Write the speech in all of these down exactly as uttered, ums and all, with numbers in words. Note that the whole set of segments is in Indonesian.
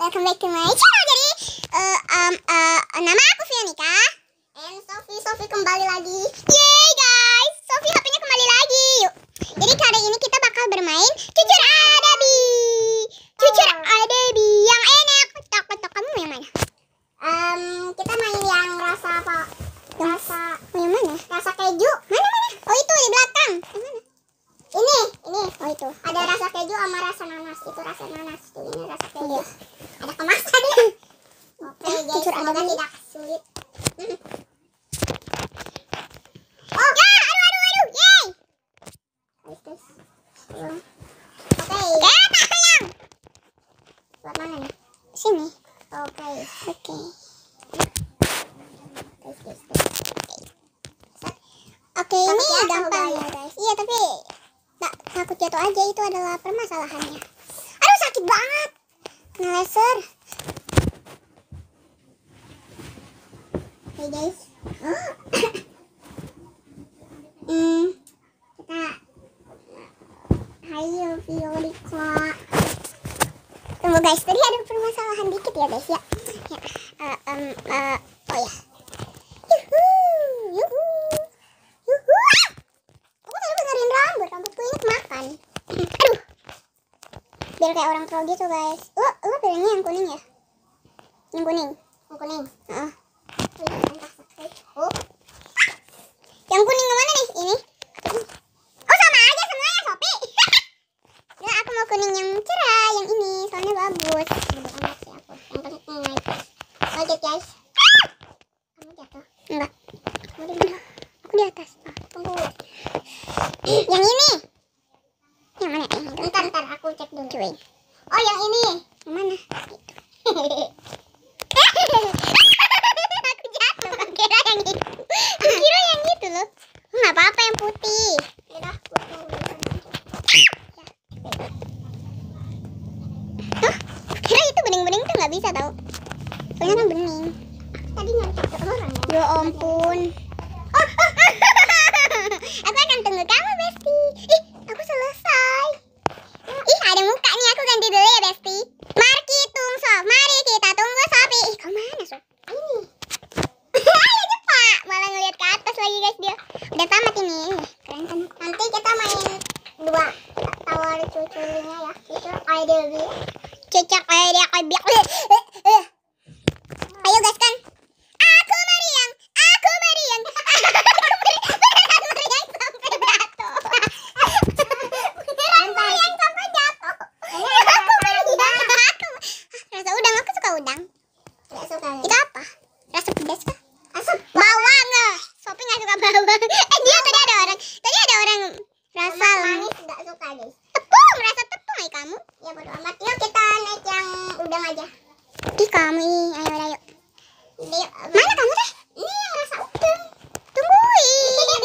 welcome back to my channel. Jadi uh, um, uh, nama aku Fianika. And Sophie, Sophie kembali lagi. Yeay guys, Sophie H P-nya kembali lagi. Yuk. Jadi kali ini kita bakal bermain Jujur Adabi. Jujur Adabi yang enak. Tok-tok, kamu yang mana? Um, kita main yang rasa apa? Rasa yang mana? Rasa keju. Mana mana? Oh itu di belakang. Yang mana? Ini, ini. Oh itu. Ada rasa keju sama rasa nanas. Itu rasa nanas. Tuh ini rasa keju. Ada kemasannya. Oke okay, guys, semoga tidak sulit. Hmm. Oh, ya, aduh, aduh, aduh, yeay. Oke. Oke. Oke, sayang. Buat mana nih? Sini. Oke. Oke. Oke, ini gampang ya guys. Iya, tapi tak takut jatuh aja, itu adalah permasalahannya. Aduh, sakit banget. Kena laser. Oke guys. Hmm, kita ayo Violika. Tunggu guys, tadi ada permasalahan dikit ya guys ya. Ya, uh, um, uh, oh ya. Yuhu, yuhu, yuhu. Aku tadi benerin rambut, rambutku ini kemakan. Aduh, biar kayak orang pro gitu guys. Oh, lo pilihnya yang kuning ya? Yang kuning, yang kuning. Uh. Oh. Yang kuning kemana nih? Ini? Oh sama aja semuanya Sophie. Ya aku mau kuning yang cerah, yang ini soalnya bagus. Enak sih aku. Yang penting naik. Lanjut guys. Kamu jatuh? Enggak. Kamu di mana? Aku di atas. Oh, tunggu. Yang ini? Yang mana? Yang ini. Ntar ntar aku cek dulu. Cuy. Oh yang ini. Yang mana? Itu. Kira yang itu, kira yang itu loh. Nggak apa-apa yang putih. Yaudah, Hah? Kira itu bening-bening tuh nggak bisa tau. Soalnya kan bening. Tadi nyontek ke orang ya. Ya ampun. Oh, oh. Aku akan tunggu kamu Besti. Ih, aku selesai. Ih, ada muka nih, aku ganti dulu ya Besti. Mari tung Sof, mari kita tunggu Sophie. Ih, kau mana Sof? Ini. Malah ngeliat ke atas lagi guys dia. Udah tamat ini. Keren kan? Nanti kita main dua tower cucunya ya. Cucur Adabi. Cucur Adabi. Ayo guys kan. Aku meriang. Aku meriang. Aku meriang sampai jatuh. Beneran meriang sampai jatuh. Aku meriang. Aku. Rasa udang, aku suka udang. Tidak suka. Itu apa? Rasa pedas kah? Asap bawang. Sophie nggak suka bawang. Eh dia tadi ada orang. Tadi ada orang rasa manis nggak suka guys. Tepung, rasa tepung ay kamu. Ya bodo amat. Yuk kita naik yang udang aja. Ih kamu ih, ayo ayo. Yuk. Mana kamu teh? Ini yang rasa udang. Tungguin.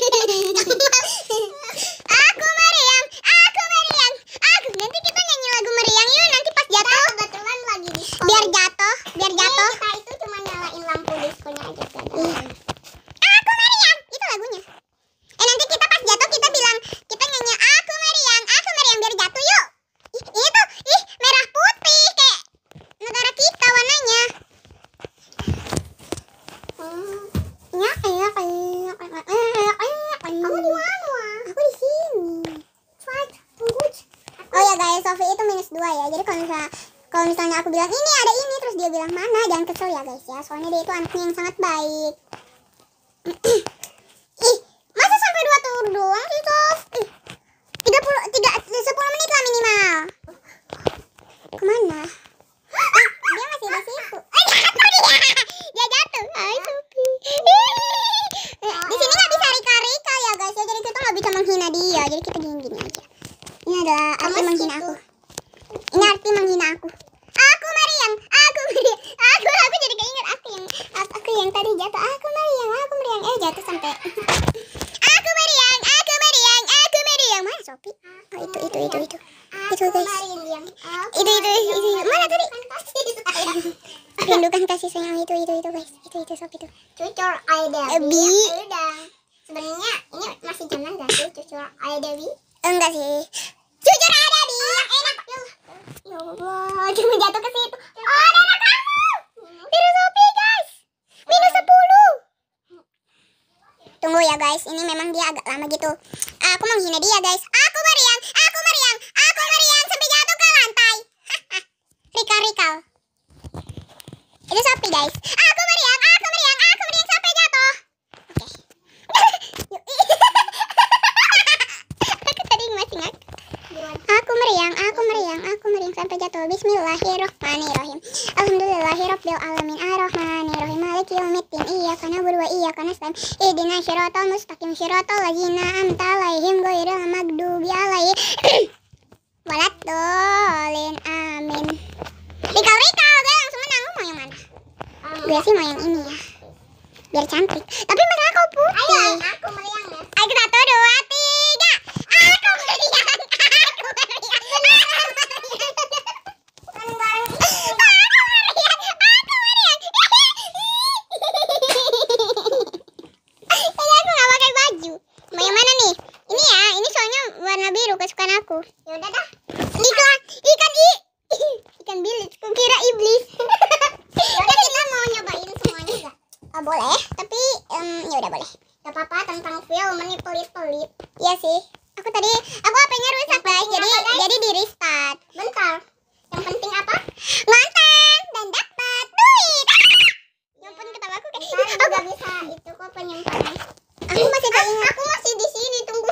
Aku meriang, aku meriang, aku. Nanti kita nyanyi lagu meriang yuk. Nanti pas jatuh. Kebetulan lagi di. Biar jatuh, biar jatuh. Kita itu cuma nyalain lampu diskonya aja. Iya. Aku meriang, itu lagunya. Eh nanti kita pas jatuh kita bilang kita nyanyi aku meriang, aku meriang biar jatuh yuk. Ih, ini tuh, ih merah putih kayak negara kita warnanya. Hmm. Ya, ya, kayak kamu di mana? Aku di sini. Tunggu. Oh ya guys, Sophie itu minus dua ya. Jadi kalau misalnya kalau misalnya aku bilang ini ada ini terus dia bilang mana, jangan kesel ya guys ya. Soalnya dia itu anaknya yang sangat baik. Ih, masa sampai dua tur doang sih Sof? Ih, tiga puluh, tiga, sepuluh menit lah minimal. Kemana? Ah, dia masih di situ. Eh, jatuh dia. Dia jatuh. Hai Sophie. Di sini nggak bisa rika-rika ya guys ya. Jadi kita nggak bisa menghina dia. Jadi kita gini-gini aja. Ini adalah arti menghina aku. Ini arti menghina aku. Aku meriang, aku meriang, aku aku jadi keinget aku yang aku yang tadi jatuh. Aku meriang, aku meriang, eh jatuh sampai. Aku meriang, aku meriang, aku meriang. Mana Sophie? Oh itu itu itu itu itu guys. Itu itu itu mana tadi? Rindukan kasih sayang itu itu itu guys. Itu itu Sophie itu. Cucur Adabi. Sebenarnya ini masih zaman gak sih cucur Adabi? Enggak sih. Jujur Adabi yang enak. Ya Allah, cuma jatuh ke situ. guys. Ini memang dia agak lama gitu. Aku menghina dia guys. Aku meriang, aku meriang, aku meriang sampai jatuh ke lantai. Rikal, Rikal. Itu Sophie guys. Aku meriang, aku meriang, aku meriang sampai jatuh. Oke. Aku tadi masih ngak. Aku meriang, aku meriang, aku meriang sampai jatuh. Bismillahirrahmanirrahim. Alhamdulillahirabbil alamin arrahmanirrahim maliki yaumiddin iyyaka na'budu wa iyyaka nasta'in ihdinas siratal mustaqim siratal ladzina an'amta 'alaihim ghairil maghdubi 'alaihim waladdallin amin. Rikal, Rikal, gue langsung menang. Lu mau yang mana? Gue sih mau yang ini ya, biar cantik. Tapi masalah kau putih. Ayo, aku meriang ya. Ayo, satu, dua, tiga. Aku meriang, aku meriang. Kesukaan aku. Ya udah dah. Ikan, ikan i, ikan bilis. Kukira iblis. Ya udah kita mau nyobain semuanya enggak? Oh, boleh, tapi um, ya udah boleh. Gak apa-apa tentang film ini pelit-pelit. Iya sih. Aku tadi aku H P-nya rusak guys, jadi apa, guys? Jadi di restart. Bentar. Yang penting apa? Ngonten dan dapat duit. Nyimpen ketawa aku kayak. Aku gak bisa itu kok penyimpanan. Aku masih keinget. Aku masih di sini tunggu.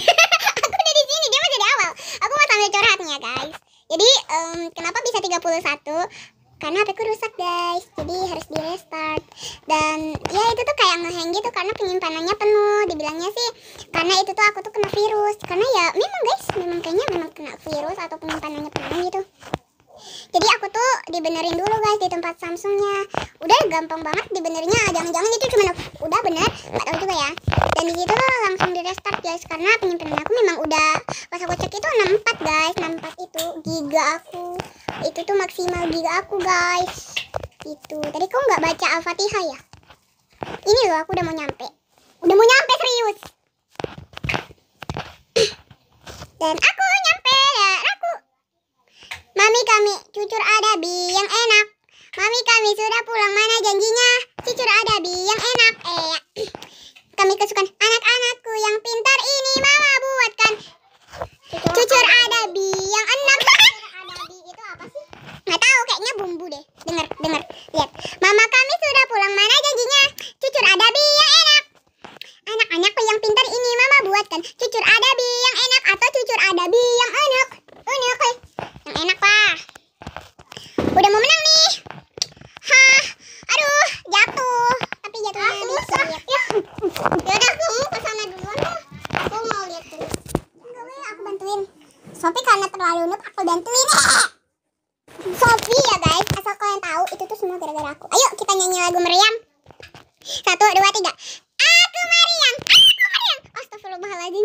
Aku mau sambil curhatnya guys. Jadi um, kenapa bisa tiga puluh satu? Karena H P ku rusak guys. Jadi harus di restart. Dan ya itu tuh kayak ngehang gitu karena penyimpanannya penuh. Dibilangnya sih karena itu tuh aku tuh kena virus. Karena ya memang guys, memang kayaknya memang kena virus atau penyimpanannya penuh gitu. Jadi aku tuh dibenerin dulu guys di tempat Samsungnya. Udah gampang banget dibenernya. Jangan-jangan itu cuma udah bener, nggak tahu juga ya. Dan di situ tuh langsung di restart guys karena penyimpanan aku memang udah pas aku cek itu enam puluh empat guys. enam puluh empat itu giga aku. Itu tuh maksimal giga aku guys. Itu. Tadi kau nggak baca Al-Fatihah ya? Ini loh aku udah mau nyampe. Udah mau nyampe serius. Dan aku nyampe dan aku Mami kami cucur adabi yang enak. Mami kami sudah pulang, mana janjinya? Cucur adabi yang enak. Eh, kami kesukaan anak-anakku yang pintar ini mama buatkan. Cucur adabi yang enak. Adabi itu apa sih? Nggak tahu, kayaknya bumbu deh. Dengar, dengar, lihat. Mama kami sudah pulang, mana janjinya? Cucur adabi yang enak. Anak-anakku yang pintar ini mama buatkan. Cucur adabi yang enak atau cucur adabi yang enak. Enak, eh. Yang enak pak. Udah mau menang nih. Hah, aduh, jatuh. Tapi jatuhnya ah, bisa lihat. Ya. Yaudah, kamu kesana duluan dah. Aku mau lihat dulu. Enggak boleh, aku bantuin. Sophie karena terlalu noob, aku bantuin. Sophie ya guys, asal kalian tahu itu tuh semua gara-gara aku. Ayo kita nyanyi lagu meriam. Satu, dua, tiga. Aku meriam, aku meriam. Astagfirullahaladzim.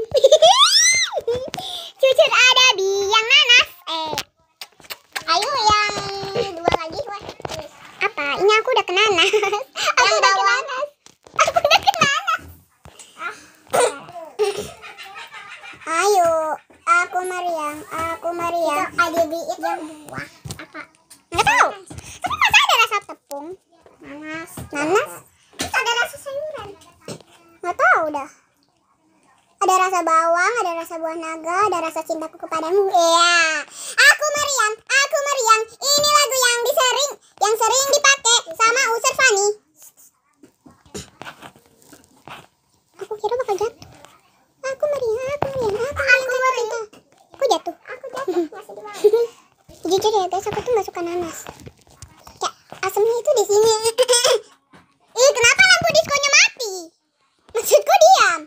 Cucur adabi yang nanas. Eh, ayo yang dua lagi. Wah, apa? Ini aku udah kena nanas. Aku udah kena nanas. Aku udah kena nanas. Ayo, aku meriang, aku meriang. Adabi itu yang buah apa? Nggak tahu. Tapi masa ada rasa tepung? Nanas. Nanas? Terus ada rasa sayuran? Nggak tahu dah. Ada rasa bawang, ada rasa buah naga, ada rasa cintaku kepadamu. Iya, aku meriang, aku meriang. Ini lagu yang disering, yang sering dipakai sama User Fanny. Aku kira bakal jatuh. Aku meriang, aku meriang, aku meriang. Aku jatuh. Aku jatuh. Masih di bawah. Jujur ya guys, aku tuh nggak suka nanas. Kayak asamnya itu di sini. Ih, kenapa lampu diskonya mati? Maksudku diam.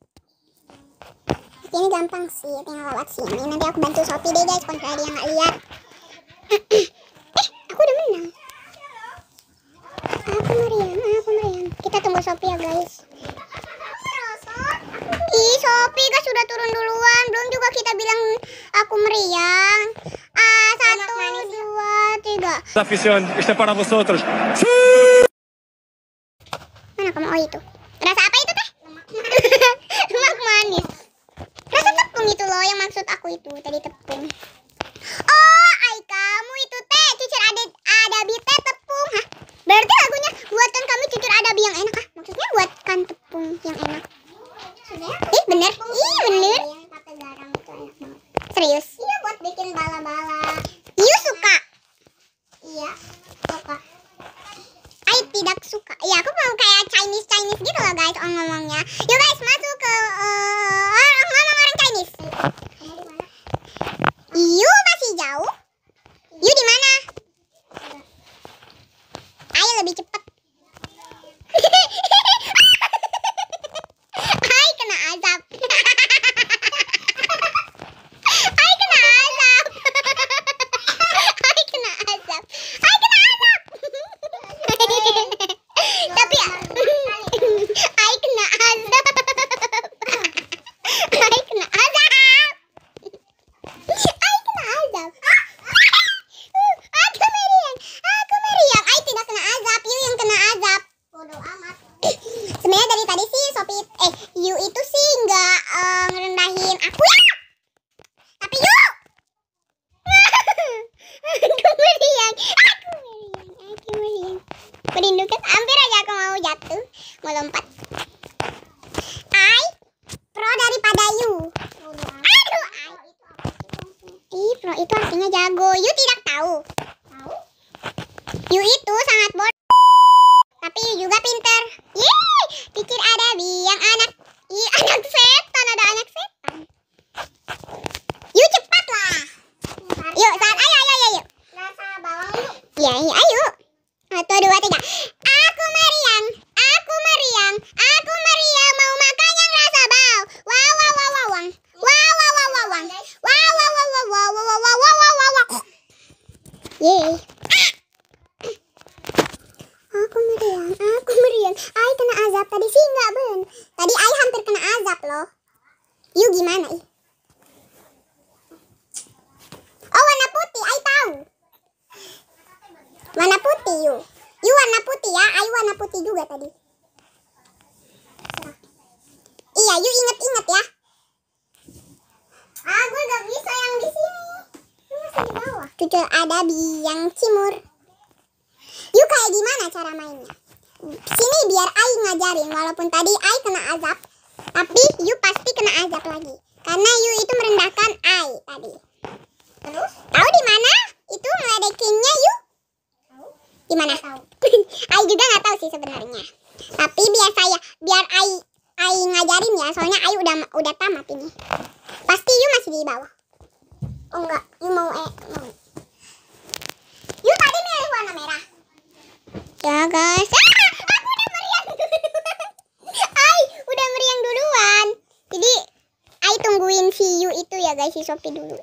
Ini gampang sih, tinggal lewat sini. Nanti aku bantu Sophie deh guys, kontra dia nggak lihat. Eh, aku udah menang. Aku meriang, aku meriang. Kita tunggu Sophie ya guys. Ih, Sophie guys sudah turun duluan. Belum juga kita bilang aku meriang. Ah, satu, dua, tiga. Afición, este para vosotros. Mana kamu? Oh itu. Rasa apa itu teh? Lemak manis. Rasa tepung itu loh yang maksud aku itu tadi tepung. Oh, ay kamu itu teh cucur ada adabi teh tepung. Hah? Berarti lagunya buatkan kami cucur adabi yang enak ah? Maksudnya buatkan tepung yang enak. ngomongnya. Yuk guys, masuk ke uh, ngomong orang Chinese. You masih jauh. You di mana? Ayo lebih cepat. Hai kena azab. Hai kena azab. Hai kena azab. Hai kena azab. Tapi hai kena azab. Hai kena azab. Hai kena azab. Aku meriang. Aku meriang. Ai tidak kena azab. You yang kena azab. Bodoh amat. Sebenarnya dari tadi sih Sophie eh You itu sih nggak uh, ngerendahin aku ya. Tapi You aku meriang. Aku meriang. Aku meriang. Merindukan, hampir aja aku mau jatuh, mau lompat. I pro daripada You. Aduh, I. Ih, pro itu artinya jago. You tidak tahu. Tahu? You itu sangat bodoh. Tapi You juga pinter. Yeay, pikir ada biang anak. Ih, anak setan, ada anak setan. You cepat lah. Yuk, saat ayo ayo ayo yuk. Rasa bawang yuk. Iya, iya, ayo. Satu, dua, tiga. Aku meriang, aku meriang, aku meriang mau makan yang rasa bau. Wow, wow, wow, wow, wow. Wow, wow, wow, wow, wow. Wow, wow, wow, wow, wow, wow, wow, wow, wow, wow, wow. Yeay. Aku meriang, aku meriang. Ai kena azab tadi sih enggak ben. Tadi Ai hampir kena azab loh. You gimana ih? Oh warna putih, Ai tahu. Warna putih You. You warna putih ya, Ai warna putih juga tadi. Iya, You inget-inget ya. Ah, gue gak bisa yang di sini. Gue masih di bawah. Cucu ada biang cimur. You kayak gimana cara mainnya? Sini biar Ai ngajarin. Walaupun tadi Ai kena azab, tapi You pasti kena azab lagi. Karena You itu merendahkan Ai tadi. Terus? Tahu di mana? Itu ngeledekinnya You? Tahu? Di mana? Ai juga nggak tahu sih sebenarnya. Tapi biar saya, biar Ai Ai ngajarin ya. Soalnya Ai udah udah tamat ini. Pasti You masih di bawah. Oh enggak, You mau eh mau. You tadi milih warna merah. Ya guys, ah, aku udah meriang duluan. Ai udah meriang duluan. Jadi Ai tungguin si You itu ya guys, si Sophie dulu.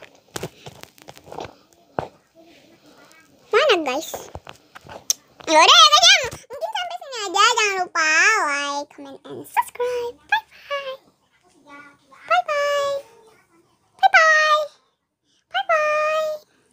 Mana guys? Yaudah ya guys ya, mungkin sampai sini aja. Jangan lupa like, comment, and subscribe. Bye bye. Bye bye. Bye bye. Bye bye.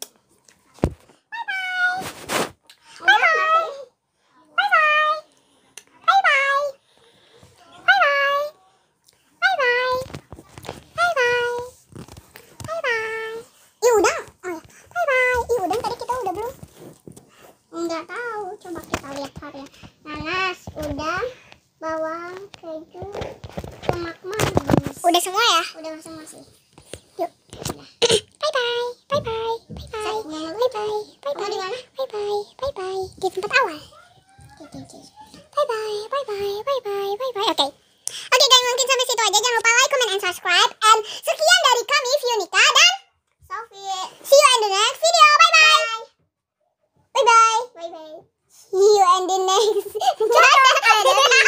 Nggak tahu, coba kita lihat varian. Nanas, udang, bawang, keju, lemak manis. Udah semua ya? Udah semua sih. Yuk. Bye bye, bye bye, bye bye, bye bye, bye bye, bye bye, bye bye. Di tempat awal. Bye bye, bye bye, bye bye, bye bye. Oke. Oke guys, mungkin sampai situ aja. Jangan lupa like, comment, and subscribe. And sekian dari kami, Fionika dan Sophie. See you in the next video. Bye bye. Bye bye. Bye bye. See you in the next.